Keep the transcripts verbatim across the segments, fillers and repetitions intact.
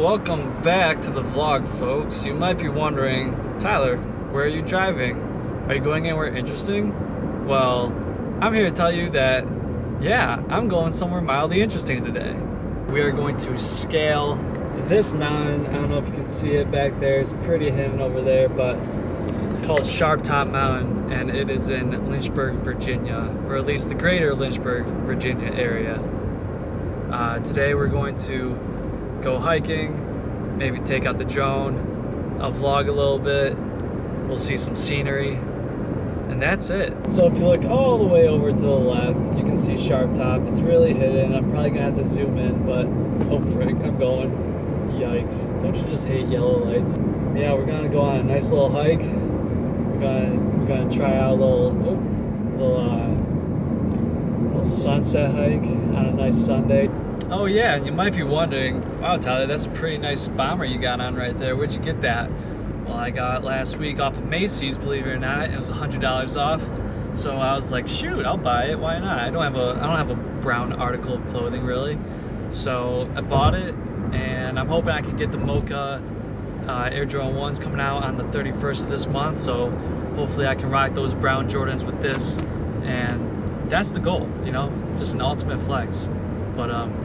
Welcome back to the vlog, folks. You might be wondering, Tyler, where are you driving? Are you going anywhere interesting? Well, I'm here to tell you that, yeah, I'm going somewhere mildly interesting today. We are going to scale this mountain. I don't know if you can see it back there. It's pretty hidden over there, but it's called Sharp Top Mountain, and it is in Lynchburg, Virginia, or at least the greater Lynchburg, Virginia area. Uh, today we're going to go hiking, maybe take out the drone. I'll vlog a little bit. We'll see some scenery, and that's it. So if you look all the way over to the left, you can see Sharp Top. It's really hidden. I'm probably gonna have to zoom in, but oh frick, I'm going. Yikes. Don't you just hate yellow lights? Yeah, we're gonna go on a nice little hike. We're gonna, we're gonna try out a little, oh, little, uh, little sunset hike on a nice Sunday. Oh yeah, and you might be wondering, wow Tyler, that's a pretty nice bomber you got on right there. Where'd you get that? Well, I got it last week off of Macy's, believe it or not. It was a hundred dollars off. So I was like, shoot, I'll buy it, why not? I don't have a I don't have a brown article of clothing really. So I bought it, and I'm hoping I can get the Mocha uh, Air Jordan ones coming out on the thirty-first of this month. So hopefully I can rock those brown Jordans with this, and that's the goal, you know, just an ultimate flex. But um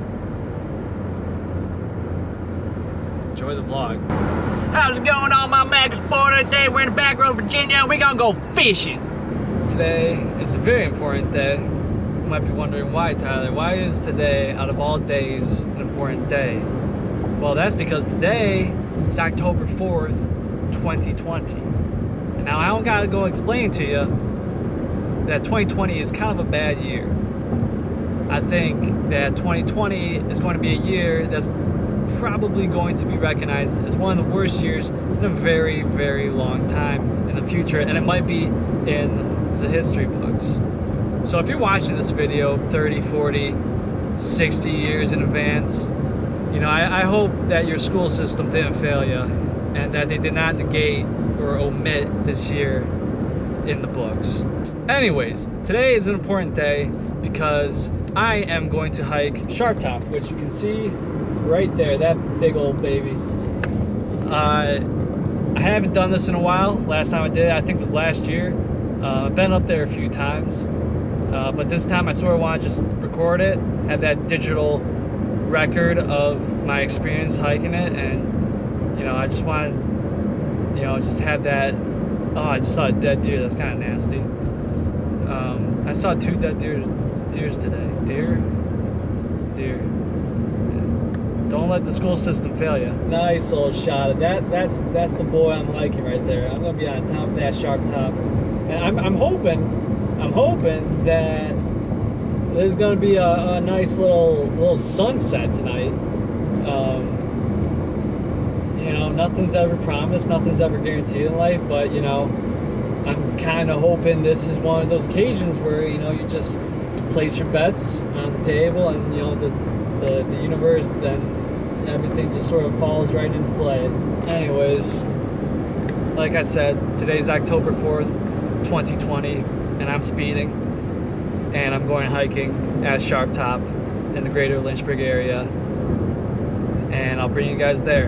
enjoy the vlog. How's it going on, my Mac Explorer? Today we're in the back road of Virginia and we're gonna go fishing. Today is a very important day. You might be wondering why, Tyler. Why is today, out of all days, an important day? Well, that's because today is October fourth, twenty twenty. And now I don't gotta go explain to you that twenty twenty is kind of a bad year. I think that twenty twenty is going to be a year that's probably going to be recognized as one of the worst years in a very, very long time in the future, and it might be in the history books. So if you're watching this video thirty, forty, sixty years in advance, you know, I, I hope that your school system didn't fail you and that they did not negate or omit this year in the books. Anyways, today is an important day because I am going to hike Sharp Top, which you can see right there, that big old baby. Uh, I haven't done this in a while. Last time I did it, I think was last year. Uh, I've been up there a few times, uh, but this time I sort of want to just record it, have that digital record of my experience hiking it, and you know, I just want to, you know, just have that. Oh, I just saw a dead deer. That's kind of nasty. Um, I saw two dead deer, deers today. Deer, deer. Don't let the school system fail you. Nice little shot of that. That's that's the boy I'm hiking right there. I'm gonna be on top of that Sharp Top, and I'm I'm hoping, I'm hoping that there's gonna be a, a nice little little sunset tonight. Um, you know, nothing's ever promised, nothing's ever guaranteed in life, but you know, I'm kind of hoping this is one of those occasions where you know you just you place your bets on the table, and you know the the, the universe then. Everything just sort of falls right into play. Anyways, like I said, today's October fourth, twenty twenty, and I'm speeding, and I'm going hiking at Sharp Top in the greater Lynchburg area, and I'll bring you guys there.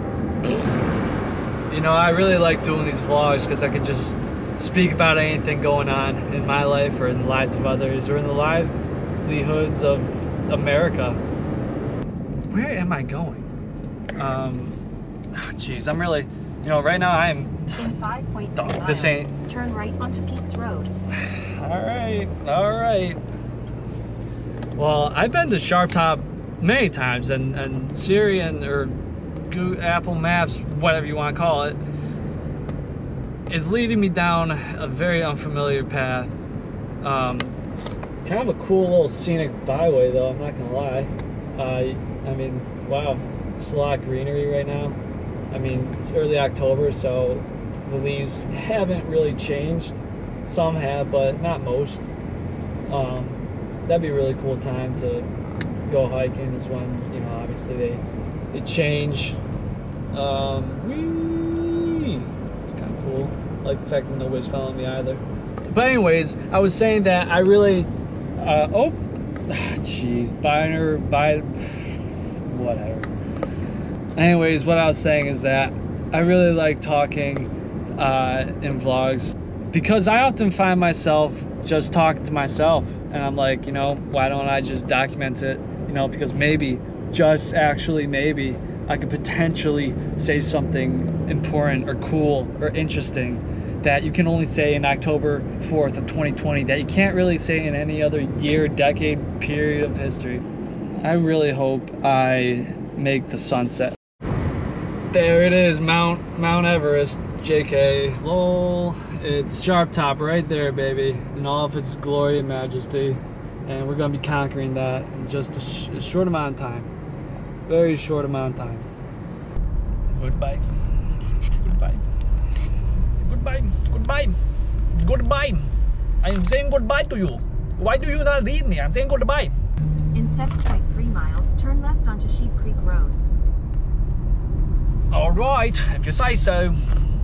You know, I really like doing these vlogs because I can just speak about anything going on in my life or in the lives of others or in the livelihoods of America. Where am I going? Um, jeez, oh, I'm really, you know, right now I'm. In five point three oh, miles, this ain't. turn right onto Peaks Road. All right, all right. Well, I've been to Sharp Top many times, and and Siri and or Google, Apple Maps, whatever you want to call it, is leading me down a very unfamiliar path. Um, kind of a cool little scenic byway, though. I'm not gonna lie. Uh, I mean, wow, just a lot of greenery right now. I mean, it's early October, so the leaves haven't really changed. Some have, but not most. Um, that'd be a really cool time to go hiking is when, you know, obviously they, they change. Um, whee! It's kind of cool. I like the fact that nobody's following me either. But anyways, I was saying that I really, uh, oh, jeez, Biner, by, whatever. Anyways, what I was saying is that I really like talking uh, in vlogs because I often find myself just talking to myself, and I'm like, you know, why don't I just document it? You know, because maybe, just actually maybe, I could potentially say something important or cool or interesting that you can only say in October fourth of twenty twenty that you can't really say in any other year, decade, period of history. I really hope I make the sunset. There it is, Mount Mount Everest, J K, lol. It's Sharp Top right there, baby, in all of its glory and majesty. And we're gonna be conquering that in just a, sh a short amount of time. Very short amount of time. Goodbye. Goodbye. Goodbye. Goodbye. Goodbye. I am saying goodbye to you. Why do you not read me? I'm saying goodbye. In seven point three miles, turn left onto Sheep Creek Road. All right, if you say so.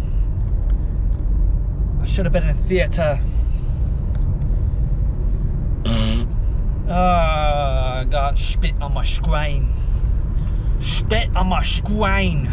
I should have been in theatre. Ah, I got spit on my screen. Spit on my screen.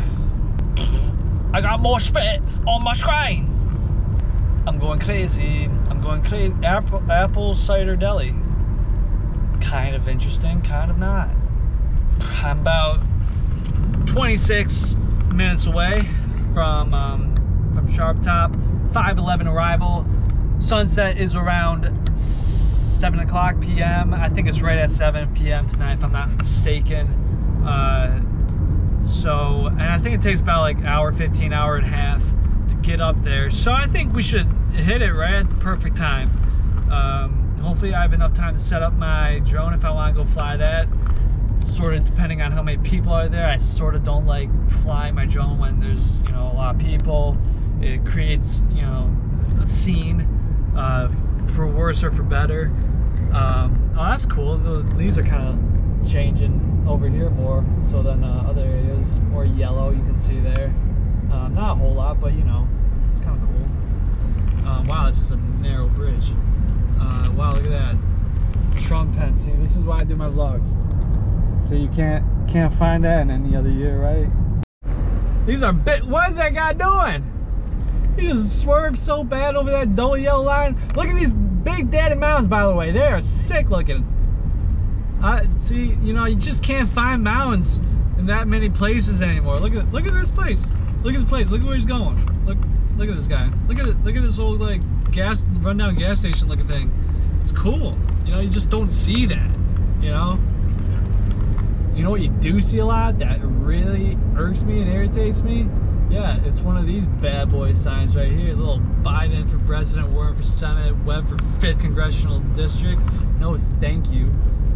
I got more spit on my screen. I'm going crazy. I'm going crazy. Apple, apple cider deli. Kind of interesting, kind of not. I'm about twenty-six minutes away from um, from Sharp Top. five eleven arrival. Sunset is around seven o'clock p m I think it's right at seven p m tonight, if I'm not mistaken. Uh, so, and I think it takes about like hour fifteen, hour and a half to get up there. So I think we should hit it right at the perfect time. Um, hopefully I have enough time to set up my drone if I want to go fly that. Sort of depending on how many people are there. I sort of don't like flying my drone when there's, you know, a lot of people. It creates, you know, a scene, uh, for worse or for better. Um, oh, that's cool. The leaves are kind of changing over here more so than uh, other areas. More yellow, you can see there. Um, not a whole lot, but you know, it's kind of cool. Um, wow, this is a narrow bridge. Uh, wow, look at that. Trump pen. See, this is why I do my vlogs. So you can't can't find that in any other year, right? These are bit. What is that guy doing? He just swerved so bad over that dull yellow line. Look at these big daddy mountains, by the way. They are sick looking. I see. You know, you just can't find mountains in that many places anymore. Look at look at this place. Look at this place. Look at where he's going. Look look at this guy. Look at it. Look at this old like gas rundown gas station looking thing. It's cool. You know, you just don't see that. You know. You know what you do see a lot that really irks me and irritates me? Yeah, it's one of these bad boy signs right here. Little Biden for president, Warren for Senate, Webb for fifth congressional district. No, thank you.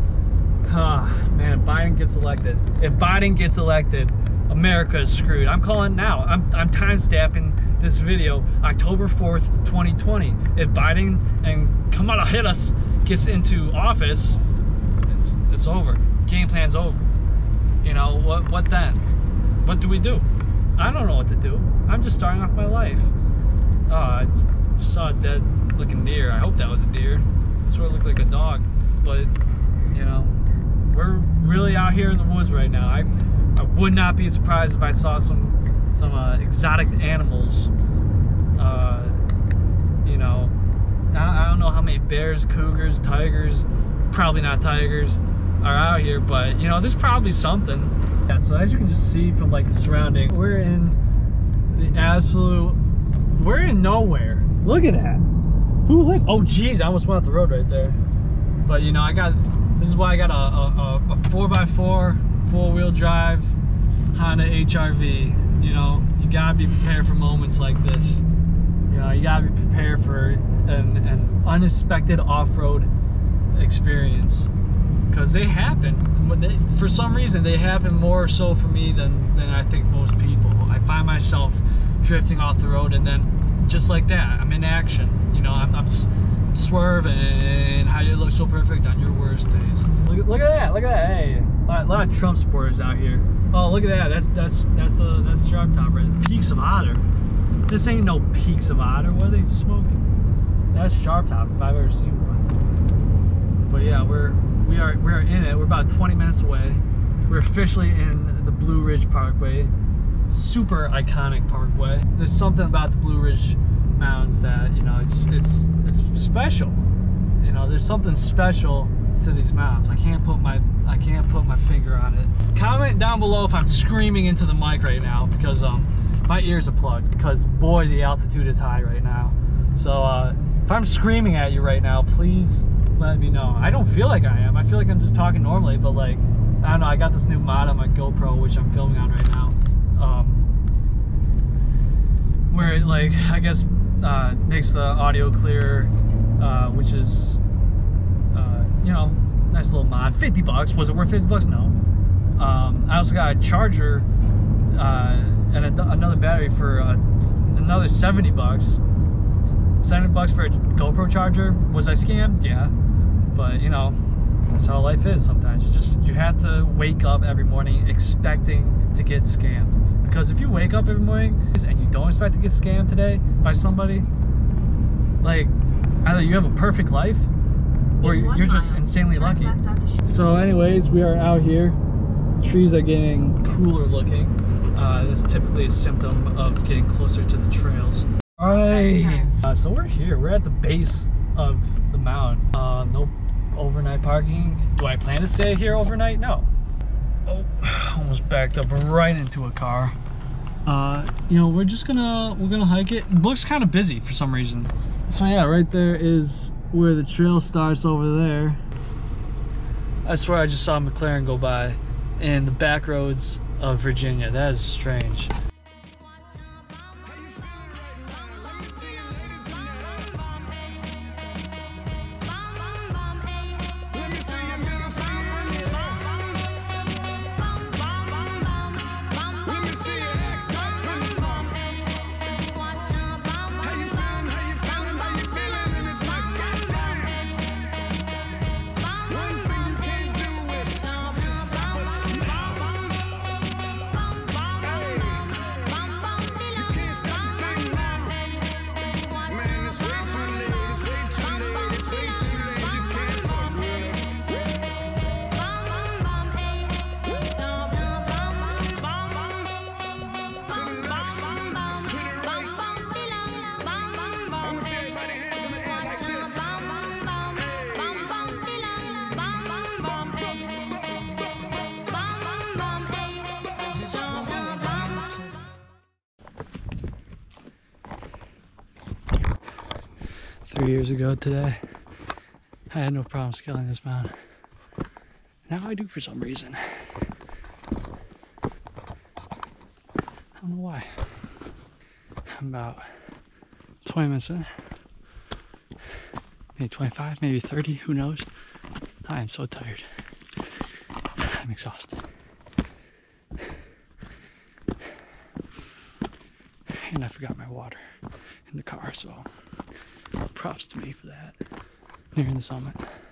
Ah, man, if Biden gets elected, if Biden gets elected, America is screwed. I'm calling now. I'm, I'm time stamping this video October fourth, twenty twenty. If Biden and Kamala Harris gets into office, it's, it's over. Game plan's over. You know, what what then? What do we do? I don't know what to do. I'm just starting off my life. Oh, I saw a dead looking deer. I hope that was a deer. It sort of looked like a dog. But, you know, we're really out here in the woods right now. I I would not be surprised if I saw some some uh, exotic animals. Uh, you know, I, I don't know how many bears, cougars, tigers, probably not tigers, are out here, but you know, there's probably something. Yeah, so as you can just see from like the surrounding, we're in the absolute, we're in nowhere. Look at that. Who lives? Oh geez, I almost went off the road right there. But you know, I got, this is why I got a, a, a four by four four-wheel drive Honda H R V. You know, you gotta be prepared for moments like this. You know, you gotta be prepared for an, an unexpected off-road experience. Because they happen, but they, for some reason they happen more so for me than, than I think most people. I find myself drifting off the road and then just like that, I'm in action. You know, I'm, I'm swerving. How you look so perfect on your worst days. Look, look at that, look at that. Hey, a lot, a lot of Trump supporters out here. Oh, look at that. That's that's that's the that's Sharp Top right there. Peaks of Otter. This ain't no Peaks of Otter. What are they smoking? That's Sharp Top if I've ever seen one. But yeah, we're we are we are in it. We're about twenty minutes away. We're officially in the Blue Ridge Parkway. Super iconic parkway. There's something about the Blue Ridge Mountains that, you know, it's it's it's special. You know, there's something special to these mountains. I can't put my I can't put my finger on it. Comment down below if I'm screaming into the mic right now, because um my ears are plugged, because boy, the altitude is high right now. So uh, if I'm screaming at you right now, please let me know. I don't feel like I am. I feel like I'm just talking normally, but like, I don't know, I got this new mod on my GoPro, which I'm filming on right now, um, where it, like, I guess uh, makes the audio clearer, uh, which is, uh, you know, nice little mod. fifty bucks. Was it worth fifty bucks? No. Um, I also got a charger uh, and a, another battery for uh, another seventy bucks. seventy bucks for a GoPro charger. Was I scammed? Yeah. But, you know, that's how life is sometimes. You just, you have to wake up every morning expecting to get scammed. Because if you wake up every morning and you don't expect to get scammed today by somebody, like, either you have a perfect life or you're just insanely lucky. So anyways, we are out here. Trees are getting cooler looking. Uh, this is typically a symptom of getting closer to the trails. All right, uh, so we're here. We're at the base of the mountain. Uh, no overnight parking. Do I plan to stay here overnight? No. Oh, almost backed up right into a car. Uh, you know, we're just gonna we're gonna hike it. It looks kind of busy for some reason. So yeah, right there is where the trail starts over there. I swear I just saw a McLaren go by in the back roads of Virginia. That is strange. Three years ago today, I had no problem scaling this mountain. Now I do for some reason. I don't know why. I'm about twenty minutes in. Maybe twenty-five, maybe thirty, who knows? I am so tired. I'm exhausted. And I forgot my water in the car, so props to me for that. Nearing the summit.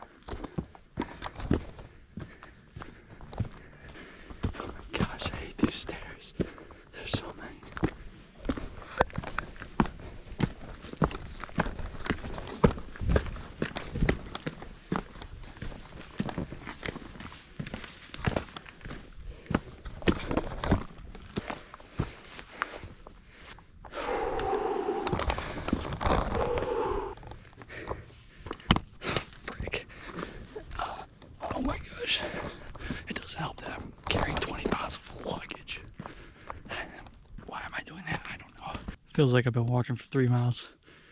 Oh my gosh, I hate these stairs. There's so many. It doesn't help that I'm carrying twenty pounds of luggage. Why am I doing that? I don't know. Feels like I've been walking for three miles.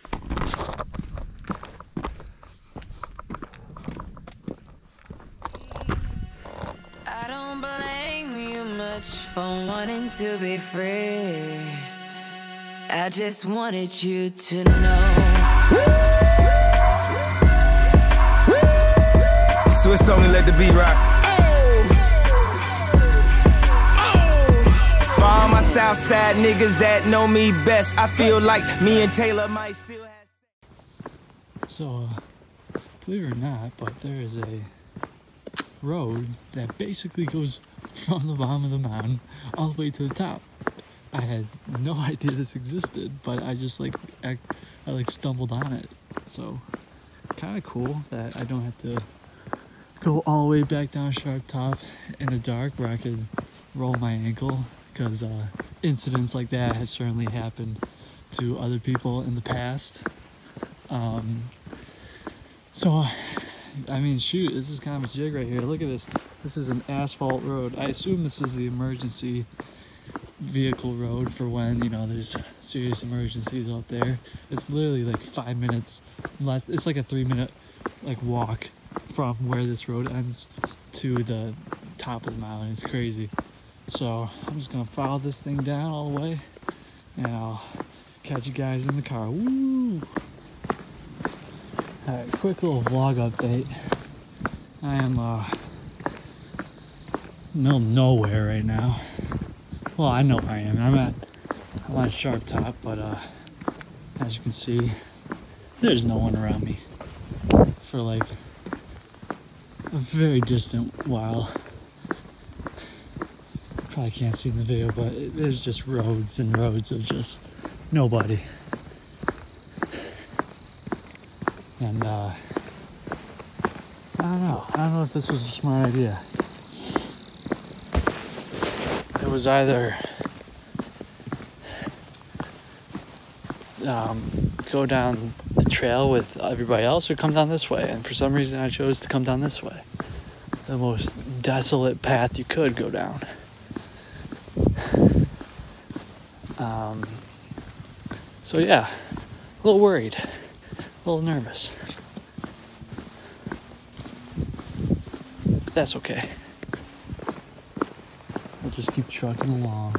I don't blame you much for wanting to be free. I just wanted you to know. Swiss only let the beat rock. Oh! Oh! For all my Southside niggas that know me best, I feel like me and Taylor might still have. So, uh, believe it or not, but there is a road that basically goes from the bottom of the mountain all the way to the top. I had no idea this existed, but I just like I, I like stumbled on it. So, kind of cool that I don't have to go all the way back down Sharp Top in the dark where I could roll my ankle, because uh, incidents like that have certainly happened to other people in the past. Um, so, I mean, shoot, this is kind of a jig right here. Look at this. This is an asphalt road. I assume this is the emergency vehicle road for when, you know, there's serious emergencies out there. It's literally like five minutes less. It's like a three minute like walk from where this road ends to the top of the mountain. It's crazy. So I'm just gonna follow this thing down all the way, and I'll catch you guys in the car. Woo! Alright, quick little vlog update. I am uh middle of nowhere right now. Well, I know where I am. I'm at I'm on Sharp Top, but uh as you can see, there's no one around me for like a very distant while. Probably can't see in the video, but it, there's just roads and roads of just nobody. And uh, I don't know. I don't know if this was a smart idea. It was either um, go down the trail with everybody else or come down this way. And for some reason, I chose to come down this way. The most desolate path you could go down. Um, so yeah, a little worried, a little nervous, but that's okay. We'll just keep trucking along.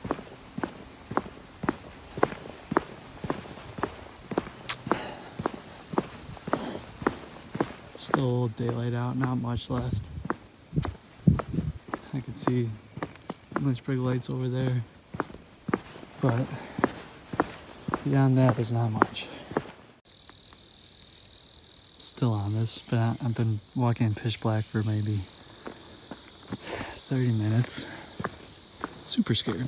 Still a little daylight out, not much left. I can see Lynchburg lights over there. But beyond that, there's not much. Still on this, but I've been walking in pitch black for maybe thirty minutes. Super scared.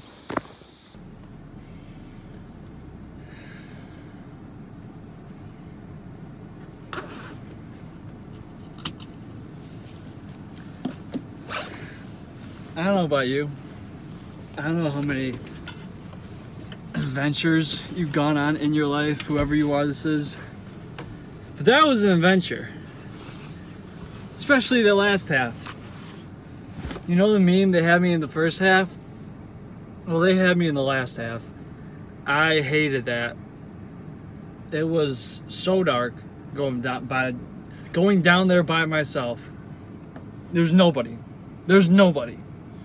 I don't know about you. I don't know how many adventures you've gone on in your life, whoever you are this is, but that was an adventure, especially the last half. You know the meme, they had me in the first half? Well, they had me in the last half. I hated that. It was so dark going down by going down there by myself. There's nobody. There's nobody.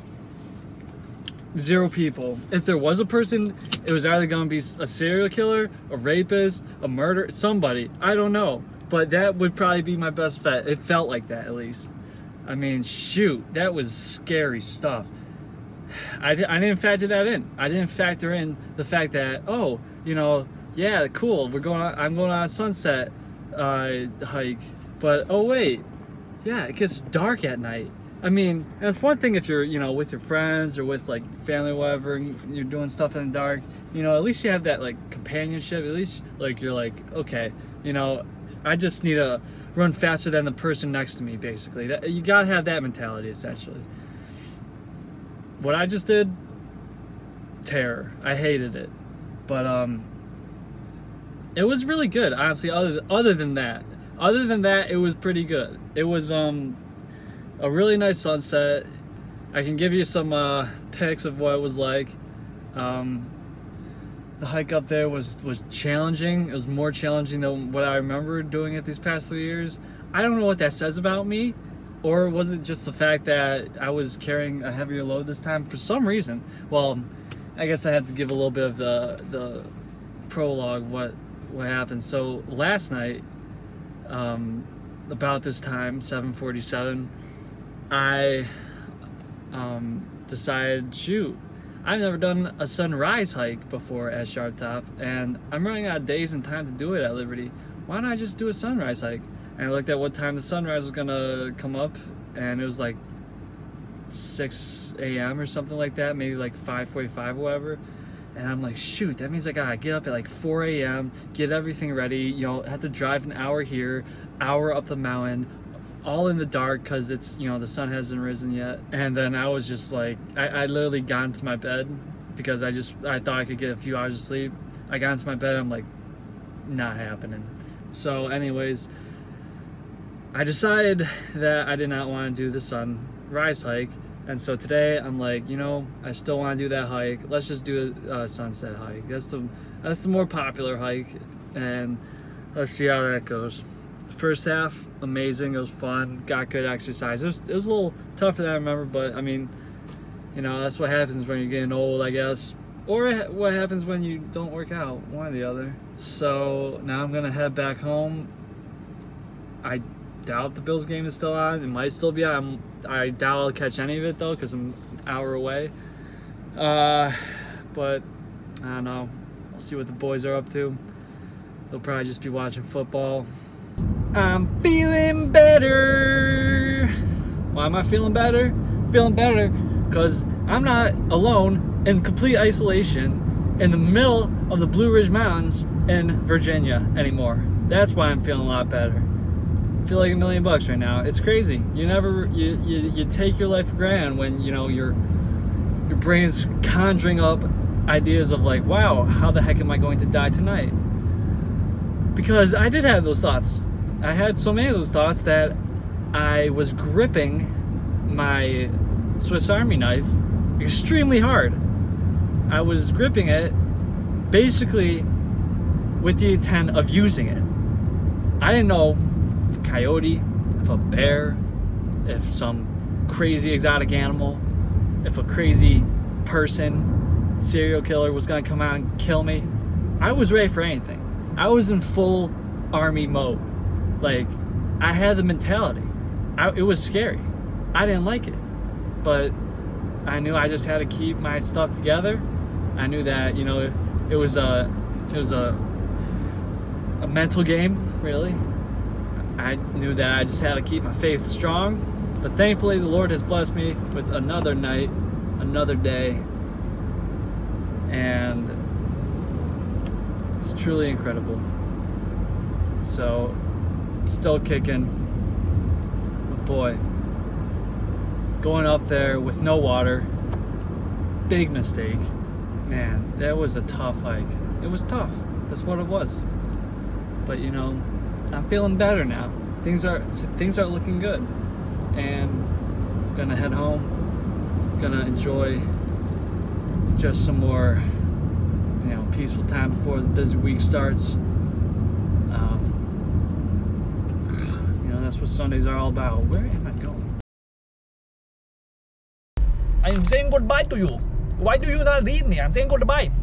Zero people. If there was a person, it was either gonna be a serial killer, a rapist, a murderer, somebody. I don't know. But that would probably be my best bet. It felt like that, at least. I mean, shoot, that was scary stuff. I, I didn't factor that in. I didn't factor in the fact that, oh, you know, yeah, cool, we're going on, I'm going on a sunset uh, hike. But, oh wait, yeah, it gets dark at night. I mean, it's one thing if you're, you know, with your friends or with like family or whatever, and you're doing stuff in the dark, you know, at least you have that like companionship. At least like you're like, okay, you know, I just need to run faster than the person next to me, basically. That, you gotta have that mentality, essentially. What I just did, terror. I hated it. But um, it was really good, honestly, other, other than that. Other than that, it was pretty good. It was, um... a really nice sunset. I can give you some uh, pics of what it was like. Um, the hike up there was, was challenging. It was more challenging than what I remember doing it these past three years. I don't know what that says about me, or was it just the fact that I was carrying a heavier load this time for some reason? Well, I guess I have to give a little bit of the, the prologue what, what happened. So last night, um, about this time, seven forty-seven, I um, decided, shoot, I've never done a sunrise hike before at Sharp Top, and I'm running out of days and time to do it at Liberty. Why don't I just do a sunrise hike? And I looked at what time the sunrise was gonna come up, and it was like six A M or something like that, maybe like five forty-five or whatever. And I'm like, shoot, that means I gotta get up at like four A M, get everything ready, you know, have to drive an hour here, hour up the mountain, all in the dark because it's, you know, the sun hasn't risen yet. And then I was just like, I, I literally got into my bed because I just, I thought I could get a few hours of sleep. I got into my bed, I'm like, not happening. So anyways, I decided that I did not want to do the sunrise hike. And so today I'm like, you know, I still want to do that hike. Let's just do a uh, sunset hike. That's the, that's the more popular hike. And let's see how that goes. First half, amazing. It was fun. Got good exercise. It was, it was a little tougher than I remember, but I mean, you know, that's what happens when you're getting old, I guess. Or what happens when you don't work out, one or the other. So now I'm gonna head back home. I doubt the Bills game is still on. It might still be on. I doubt I'll catch any of it though, because I'm an hour away. Uh, but I don't know. I'll see what the boys are up to. They'll probably just be watching football. I'm feeling better. Why am I feeling better? Feeling better because I'm not alone in complete isolation in the middle of the Blue Ridge Mountains in Virginia anymore. That's why I'm feeling a lot better. I feel like a million bucks right now. It's crazy. You never, you, you, you take your life for granted when, you know, your, your brain's conjuring up ideas of like, wow, how the heck am I going to die tonight? Because I did have those thoughts. I had so many of those thoughts that I was gripping my Swiss Army knife extremely hard. I was gripping it basically with the intent of using it. I didn't know if a coyote, if a bear, if some crazy exotic animal, if a crazy person, serial killer was gonna come out and kill me. I was ready for anything. I was in full army mode. Like, I had the mentality. I, it was scary. I didn't like it. But I knew I just had to keep my stuff together. I knew that, you know, it, it was a it was a a mental game, really. I knew that I just had to keep my faith strong. But thankfully the Lord has blessed me with another night, another day. And it's truly incredible. So, still kicking. But boy, going up there with no water, big mistake. Man, that was a tough hike. It was tough. That's what it was. But you know, I'm feeling better now. Things are things are looking good, and I'm gonna head home. Gonna enjoy just some more, you know, peaceful time before the busy week starts. Um, you know, that's what Sundays are all about. Where am I going? I'm saying goodbye to you. Why do you not read me? I'm saying goodbye.